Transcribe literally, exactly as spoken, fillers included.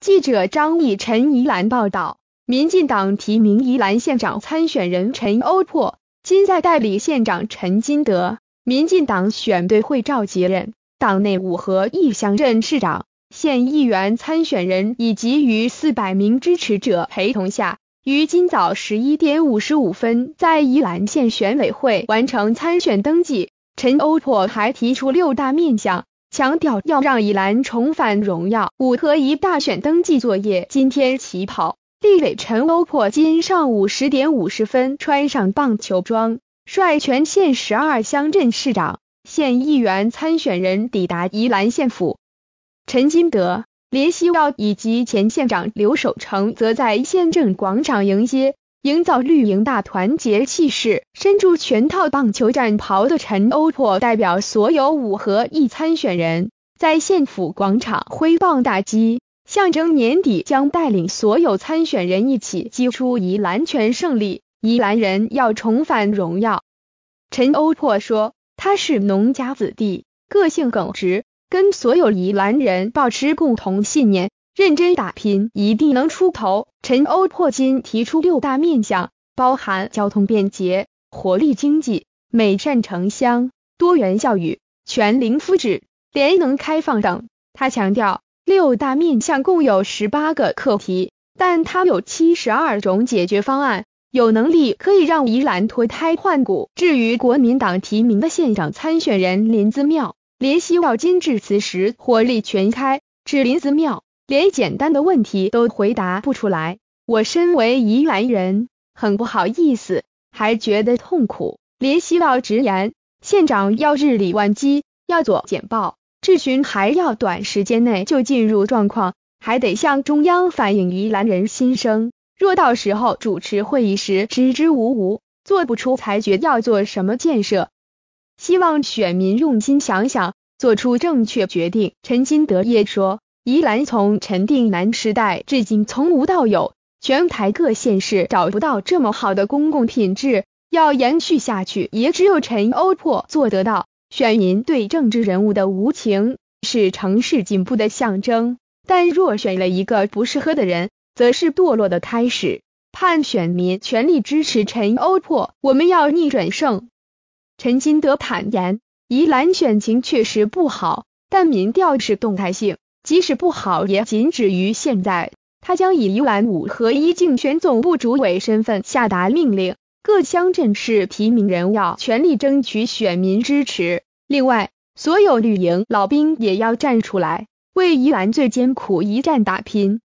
记者张义晨宜兰报道，民进党提名宜兰县长参选人陈欧珀，今在代理县长陈金德。民进党选队会召集人、党内五合一乡镇市长、县议员参选人以及逾四百名支持者陪同下，于今早十一点五十五分在宜兰县选委会完成参选登记。陈欧珀还提出六大面向，强调要让宜兰重返荣耀。五合一大选登记作业今天起跑，立委陈欧珀今上午十点五十分穿上棒球装，率全县十二乡镇市长、县议员参选人抵达宜兰县府。陈金德、连希耀以及前县长刘守成则在县政广场迎接，营造绿营大团结气势。身着全套棒球战袍的陈欧珀代表所有五合一参选人，在县府广场挥棒大击，象征年底将带领所有参选人一起击出宜兰全胜利，宜兰人要重返荣耀。陈欧珀说，他是农家子弟，个性耿直，跟所有宜兰人保持共同信念，认真打拼，一定能出头。陈欧珀今提出六大面向，包含交通便捷、活力经济、美善城乡、多元教育、全龄福祉、联能开放等。他强调，六大面向共有十八个课题，但他有七十二种解决方案，有能力可以让宜兰脱胎换骨。至于国民党提名的县长参选人林姿妙，连希耀今致辞时火力全开，指林姿妙连简单的问题都回答不出来。我身为宜兰人，很不好意思，还觉得痛苦。连希耀直言，县长要日理万机，要做简报质询，还要短时间内就进入状况，还得向中央反映宜兰人心声。若到时候主持会议时支支吾吾，做不出裁决要做什么建设，希望选民用心想想，做出正确决定。陈金德也说，宜兰从陈定南时代至今从无到有，全台各县市找不到这么好的公共品质，要延续下去，也只有陈欧珀做得到。选民对政治人物的无情是城市进步的象征，但若选了一个不适合的人，则是堕落的开始。盼选民全力支持陈欧珀，我们要逆转胜。陈金德坦言，宜兰选情确实不好，但民调是动态性，即使不好也仅止于现在。他将以宜兰五合一竞选总部主委身份下达命令，各乡镇市提名人要全力争取选民支持。另外，所有绿营老兵也要站出来，为宜兰最艰苦一战打拼。